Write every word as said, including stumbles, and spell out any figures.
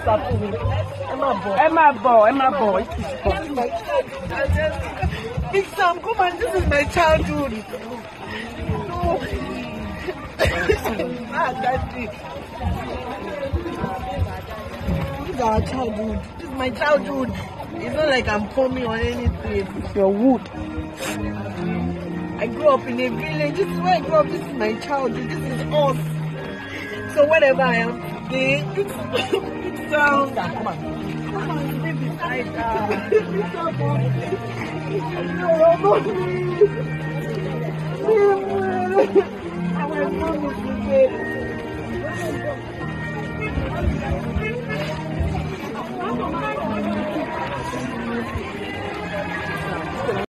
Emma boy, Emma boy. Big Sam, come on, this is my childhood. No. Ah, that's it. This is our childhood. This is my childhood. It's not like I'm coming or anything. It's your wood. I grew up in a village. This is where I grew up. This is my childhood. This is us. So whatever I am today, it's it's um. Come on, come on, stay beside her. Our mom is today.